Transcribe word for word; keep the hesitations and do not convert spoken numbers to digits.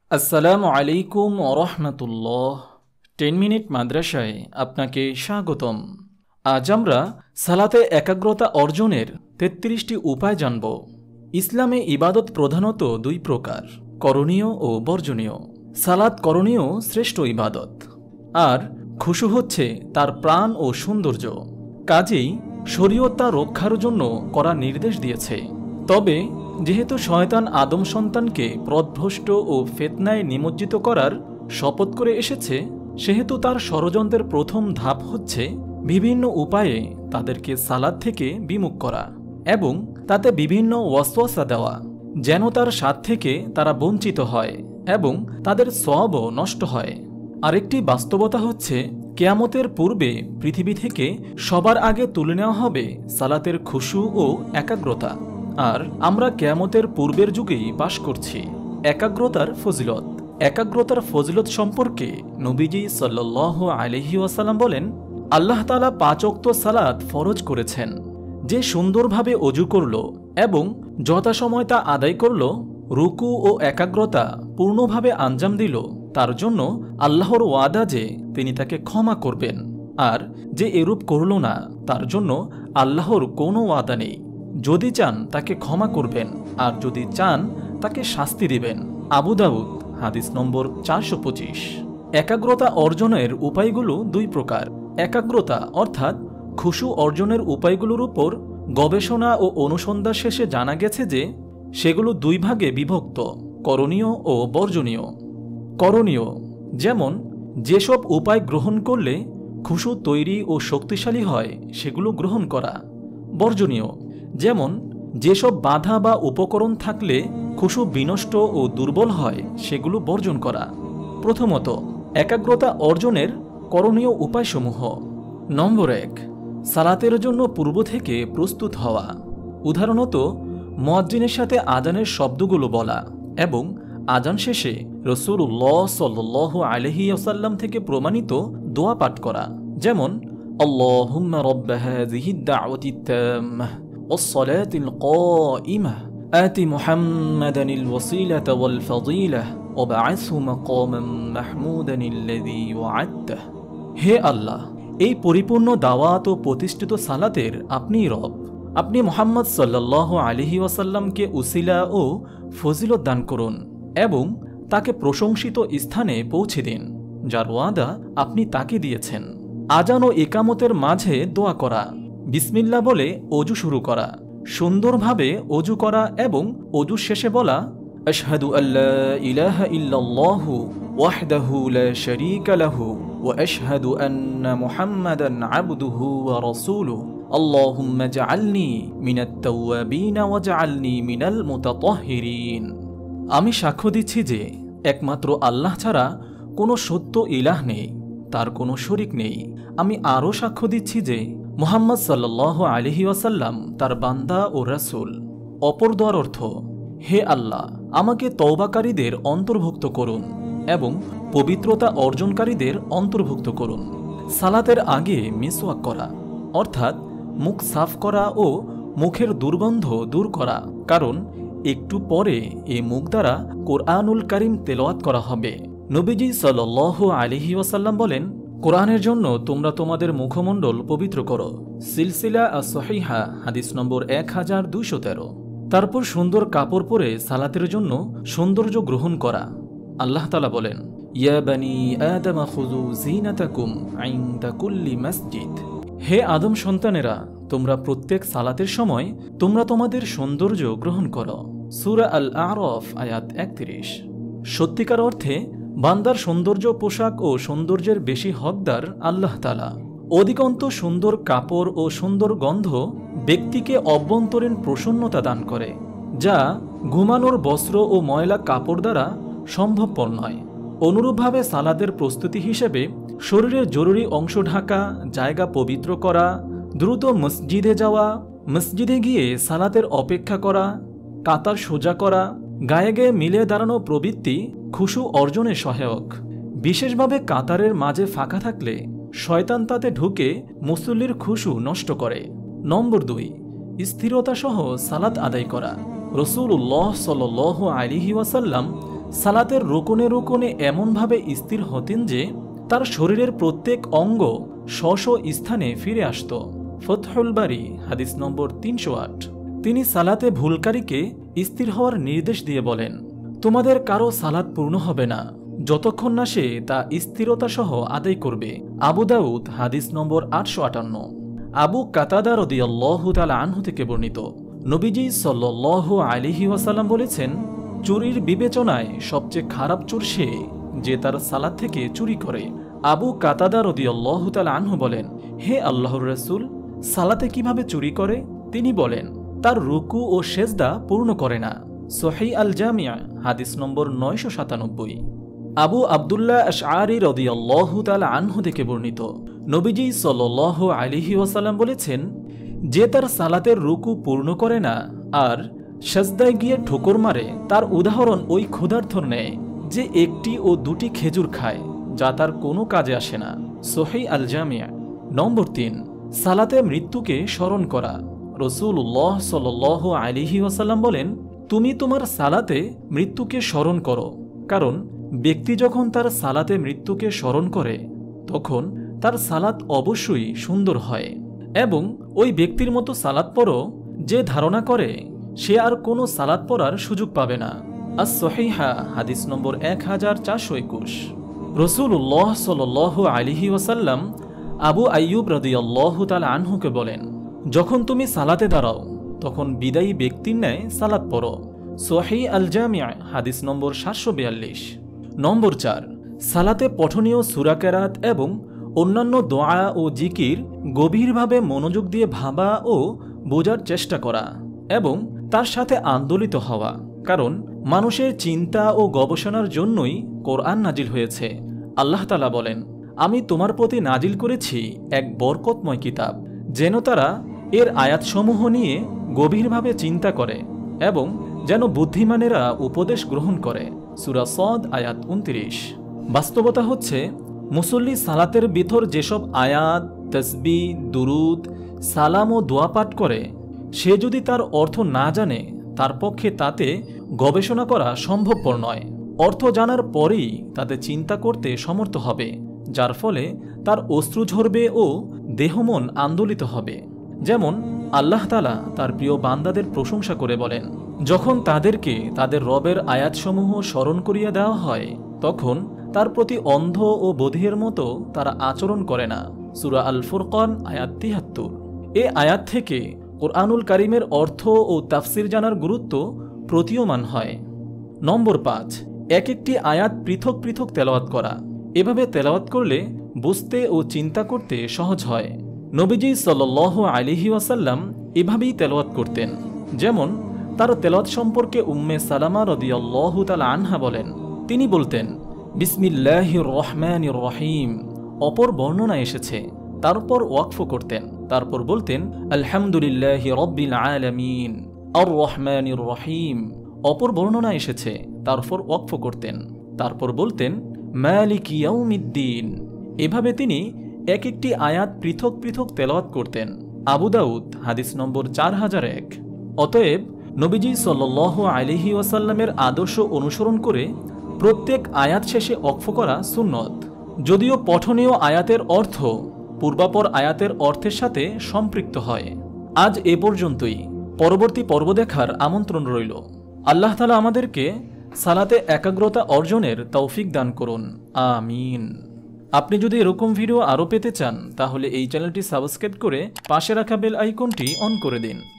আসসালামু আলাইকুম ওয়া রাহমাতুল্লাহ। টেন মিনিট মাদ্রাসায় আপনাকে স্বাগতম। আজ আমরা সালাতে একাগ্রতা অর্জনের তেত্রিশটি উপায় জানব। ইসলামে ইবাদত প্রধানত দুই প্রকার, করণীয় ও বর্জনীয়। সালাত করণীয় শ্রেষ্ঠ ইবাদত, আর খুশু হচ্ছে তার প্রাণ ও সৌন্দর্য। কাজেই শরীয়ত তা রক্ষার জন্য করা নির্দেশ দিয়েছে। তবে যেহেতু শয়তান আদম সন্তানকে পথভ্রষ্ট ও ফিতনায় নিমজ্জিত করার শপথ করে এসেছে, সেহেতু তার ষড়যন্ত্রের প্রথম ধাপ হচ্ছে বিভিন্ন উপায়ে তাদেরকে সালাত থেকে বিমুখ করা এবং তাতে বিভিন্ন ওয়াসওয়াসা দেওয়া, যেন তার স্বাদ থেকে তারা বঞ্চিত হয় এবং তাদের সওয়াবও নষ্ট হয়। আরেকটি বাস্তবতা হচ্ছে, কিয়ামতের পূর্বে পৃথিবী থেকে সবার আগে তুলে নেওয়া হবে সালাতের খুশু ও একাগ্রতা। আর আমরা কিয়ামতের পূর্বের যুগেই বাস করছি। একাগ্রতার ফজিলত। একাগ্রতার ফজিলত সম্পর্কে নবীজি সাল্লাল্লাহু আলাইহি ওয়াসাল্লাম বলেন, আল্লাহ তাআলা পাঁচ ওয়াক্ত সালাত ফরজ করেছেন। যে সুন্দরভাবে অজু করল এবং যথাসময় তা আদায় করল, রুকু ও একাগ্রতা পূর্ণভাবে আঞ্জাম দিল, তার জন্য আল্লাহর ওয়াদা যে তিনি তাকে ক্ষমা করবেন। আর যে এরূপ করল না, তার জন্য আল্লাহর কোনো ওয়াদা নেই। যদি চান তাকে ক্ষমা করবেন, আর যদি চান তাকে শাস্তি দিবেন। আবু দাউদ, হাদিস নম্বর চারশো পঁচিশ। একাগ্রতা অর্জনের উপায়গুলো দুই প্রকার। একাগ্রতা অর্থাৎ খুশু অর্জনের উপায়গুলোর উপর গবেষণা ও অনুসন্ধান শেষে জানা গেছে যে সেগুলো দুই ভাগে বিভক্ত, করণীয় ও বর্জনীয়। করণীয় যেমন যেসব উপায় গ্রহণ করলে খুশু তৈরি ও শক্তিশালী হয়, সেগুলো গ্রহণ করা। বর্জনীয় যেমন যেসব বাধা বা উপকরণ থাকলে খুশু বিনষ্ট ও দুর্বল হয়, সেগুলো বর্জন করা। প্রথমত, একাগ্রতা অর্জনের করণীয় উপায়সমূহ। নম্বর এক, সালাতের জন্য পূর্ব থেকে প্রস্তুত হওয়া। উদাহরণত মুয়াজ্জিনের সাথে আজানের শব্দগুলো বলা এবং আজান শেষে রাসূলুল্লাহ সাল্লাল্লাহু আলাইহি ওয়াসাল্লাম থেকে প্রমাণিত দোয়া পাঠ করা, যেমন আল্লাহুম্মা রাব্বা হাযিহিদ দাওয়াতিত তাম্মাহ والصلاة القائمة آت محمدا الوسيلة والفضيلة وبعثه مقاما محمودا الذي وعدته। হে আল্লাহ, এই পরিপূর্ণ দাওয়াত ও প্রতিষ্ঠিত সালাতের আপনি রব। আপনি মুহাম্মদ সাল্লাল্লাহু আলাইহি ওয়াসাল্লামকে উসিলা ও ফজিলত দান করুন এবং তাকে প্রশংসিত স্থানে পৌঁছে দিন, যার ওয়াদা আপনি তাকে দিয়েছেন। আজান ও ইকামতের মাঝে দোয়া করা, বিসমিল্লাহ বলে অজু শুরু করা, সুন্দরভাবে অজু করা এবং অজু শেষে বলা আশহাদু আল্লা ইলাহা ইল্লাল্লাহু ওয়াহদাহু লা শারীকা লাহু ওয়া আশহাদু আন্না মুহাম্মাদান আবদুহু ওয়া রাসূলুহু আল্লাহুম্মা জাআলনি মিনাত তাওয়াবিন ওয়া জাআলনি মিনাল মুতাতাহহিরিন। আমি সাক্ষ্য দিচ্ছি যে একমাত্র আল্লাহ ছাড়া কোনো সত্য ইলাহ নেই, তার কোনো শরীক নেই। আমি আরও সাক্ষ্য দিচ্ছি যে মুহাম্মদ সাল্লাল্লাহু আলাইহি ওয়াসাল্লাম তার বান্দা ও রাসূল। অপর দোয়ার অর্থ, হে আল্লাহ, আমাকে তওবাকারীদের অন্তর্ভুক্ত করুন এবং পবিত্রতা অর্জনকারীদের অন্তর্ভুক্ত করুন। সালাতের আগে মিসওয়াক করা অর্থাৎ মুখ সাফ করা ও মুখের দুর্গন্ধ দূর করা, কারণ একটু পরে এ মুখ দ্বারা কোরআনুল কারীম তেলাওয়াত করা হবে। নবীজি সাল্লাল্লাহু আলাইহি ওয়াসাল্লাম বলেন, কোরআনের জন্য তোমরা তোমাদের মুখমণ্ডল পবিত্র করো। সিলসিলা আস-সহিহা, হাদিস নম্বর এক হাজার দুইশো তেরো। তারপর সুন্দর কাপড় পরে সালাতের জন্য সৌন্দর্য গ্রহণ করা। আল্লাহ তাআলা বলেন, ইয়া বানি আদম খুযু যিনাতাকুম ইনদা কুল্লি মসজিদ। হে আদম সন্তানেরা, তোমরা প্রত্যেক সালাতের সময় তোমরা তোমাদের সৌন্দর্য গ্রহণ করো। সূরা আল আরাফ আয়াত একত্রিশ। সত্যিকার অর্থে বান্দার সৌন্দর্য পোশাক ও সৌন্দর্যের বেশি হকদার আল্লাহ তাআলা। অধিকন্ত সুন্দর কাপড় ও সুন্দর গন্ধ ব্যক্তিকে অভ্যন্তরীণ প্রসন্নতা দান করে, যা ঘুমানোর বস্ত্র ও ময়লা কাপড় দ্বারা সম্ভবপর নয়। অনুরূপভাবে সালাতের প্রস্তুতি হিসেবে শরীরের জরুরি অংশ ঢাকা, জায়গা পবিত্র করা, দ্রুত মসজিদে যাওয়া, মসজিদে গিয়ে সালাতের অপেক্ষা করা, কাতার সোজা করা, গায়ে গায়ে মিলে দাঁড়ানো প্রবৃত্তি খুশু অর্জনে সহায়ক। বিশেষভাবে কাতারের মাঝে ফাঁকা থাকলে শয়তান তাতে ঢুকে মুসল্লির খুশু নষ্ট করে। নম্বর দুই, স্থিরতা সহ সালাত আদায় করা। রাসূলুল্লাহ সাল্লাল্লাহু আলাইহি ওয়াসাল্লাম সালাতের রোকনে রোকনে এমনভাবে স্থির হতেন যে তার শরীরের প্রত্যেক অঙ্গ স্ব স্ব স্থানে ফিরে আসত। ফতহুল বারী হাদিস নম্বর তিনশো আট। তিনি সালাতে ভুলকারীকে স্থির হওয়ার নির্দেশ দিয়ে বলেন, তোমাদের কারো সালাত পূর্ণ হবে না যতক্ষণ না সে তা স্থিরতা সহ আদায় করবে। আবু দাউদ হাদিস নম্বর আটশো আটান্ন। আবু কাতাদা রাদিয়াল্লাহু তাআলা আনহু থেকে বর্ণিত, নবীজি সাল্লাল্লাহু আলাইহি ওয়াসাল্লাম বলেছেন, চুরির বিবেচনায় সবচেয়ে খারাপ চোর সে যে তার সালাত থেকে চুরি করে। আবু কাতাদা রাদিয়াল্লাহু তাআলা আনহু বলেন, হে আল্লাহর রাসূল, সালাতে কিভাবে চুরি করে? তিনি বলেন, তার রুকু ও সেজদা পূর্ণ করে না। সহিহ আল জামিয়া হাদিস নম্বর নয়শো সাতানব্বই। আবু আব্দুল্লাহ আশআরী রাদিয়াল্লাহু তাআলা আনহু থেকে বর্ণিত, নবীজি সাল্লাল্লাহু আলাইহি ওয়াসাল্লাম বলেছেন, যে তার সালাতের রুকু পূর্ণ করে না আর সাজদায় গিয়ে ঠোকর মারে, তার উদাহরণ ওই ক্ষুধার্থর ন্যায় যে একটি ও দুটি খেজুর খায়, যা তার কোনো কাজে আসে না। সহিহ আল জামিয়া। নম্বর তিন, সালাতে মৃত্যুকে স্মরণ করা। রাসূলুল্লাহ সাল্লাল্লাহু আলাইহি ওয়াসাল্লাম বলেন, তুমি তোমার সালাতে মৃত্যুকে স্মরণ করো, কারণ ব্যক্তি যখন তার সালাতে মৃত্যুকে স্মরণ করে তখন তার সালাত অবশ্যই সুন্দর হয়। এবং ওই ব্যক্তির মতো সালাত পড়ো যে ধারণা করে সে আর কোনো সালাত পড়ার সুযোগ পাবে না। আস সহিহা হাদিস নম্বর এক হাজার চারশো একুশ। রাসূলুল্লাহ সাল্লাল্লাহু আলাইহি ওয়াসাল্লাম আবু আইয়ুব রাদিয়াল্লাহু তাআলা আনহুকে বলেন, যখন তুমি সালাতে দাঁড়াও তখন বিদায়ী ব্যক্তির ন্যায় সালাত পড়ো। সহিহ আল জামিয়া হাদিস নম্বর সাতশো বিয়াল্লিশ। নম্বর চার, সালাতে পঠনীয় সূরা কেরাত এবং অন্যান্য দোয়া ও জিকির গভীরভাবে মনোযোগ দিয়ে ভাবা ও বোঝার চেষ্টা করা এবং তার সাথে আন্দোলিত হওয়া, কারণ মানুষের চিন্তা ও গবেষণার জন্যই কোরআন নাজিল হয়েছে। আল্লাহ তাআলা বলেন, আমি তোমার প্রতি নাজিল করেছি এক বরকতময় কিতাব, যেন তারা এর আয়াতসমূহ নিয়ে গভীরভাবে চিন্তা করে এবং যেন বুদ্ধিমানেরা উপদেশ গ্রহণ করে। সূরা সদ আয়াত উনত্রিশ। বাস্তবতা হচ্ছে, মুসল্লি সালাতের ভিতর যেসব আয়াত, তাসবিহ, দুরুদ, সালাম ও দোয়া পাঠ করে, সে যদি তার অর্থ না জানে তার পক্ষে তাতে গবেষণা করা সম্ভবপর নয়। অর্থ জানার পরেই তাতে চিন্তা করতে সমর্থ হবে, যার ফলে তার অশ্রু ঝরবে ও দেহমন আন্দোলিত হবে। যেমন আল্লাহ তাআলা তার প্রিয় বান্দাদের প্রশংসা করে বলেন, যখন তাদেরকে তাদের রবের আয়াতসমূহ স্মরণ করিয়ে দেওয়া হয় তখন তার প্রতি অন্ধ ও বধিরের মতো তারা আচরণ করে না। সূরা আল ফুরকান আয়াত তিহাত্তর। এ আয়াত থেকে কোরআনুল কারীমের অর্থ ও তাফসির জানার গুরুত্ব প্রতীয়মান হয়। নম্বর পাঁচ, এক একটি আয়াত পৃথক পৃথক তেলাওয়াত করা। এভাবে তেলাওয়াত করলে বুঝতে ও চিন্তা করতে সহজ হয়। নবীজি সাল্লাল্লাহু আলাইহি ওয়াসাল্লাম এভাবেই তেলাওয়াত করতেন। যেমন তার তেলাওয়াত সম্পর্কে উম্মে সালামা রাদিয়াল্লাহু তাআলা আনহা বলেন, তিনি বলতেন, বিসমিল্লাহির রহমানির রহিম। অপর বর্ণনা এসেছে, তারপর ওয়াকফ করতেন, তারপর বলতেন আলহামদুলিল্লাহি রাব্বিল আলামিন আর রহমানির রহিম। অপর বর্ণনা এসেছে, তারপর ওয়াকফ করতেন, তারপর বলতেন মালিকি ইয়াউমিদ্দিন। এভাবে তিনি এক একটি আয়াত পৃথক পৃথক তেলাওয়াত করতেন। আবু দাউদ হাদিস নম্বর চার হাজার এক। অতএব নবীজি সাল্লাল্লাহু আলাইহি ওয়াসাল্লামের আদর্শ অনুসরণ করে প্রত্যেক আয়াত শেষে ওয়াকফ করা সুন্নত। যদিও পঠনীয় আয়াতের অর্থ পূর্বাপর আয়াতের অর্থের সাথে সম্পৃক্ত হয়। আজ এ পর্যন্তই। পরবর্তী পর্ব দেখার আমন্ত্রণ রইল। আল্লাহ তাআলা আমাদেরকে সালাতে একাগ্রতা অর্জনের তৌফিক দান করুন, আমিন। আপনি যদি এরকম ভিডিও আরও পেতে চান তাহলে এই চ্যানেলটি সাবস্ক্রাইব করে পাশে রাখা বেল আইকনটি অন করে দিন।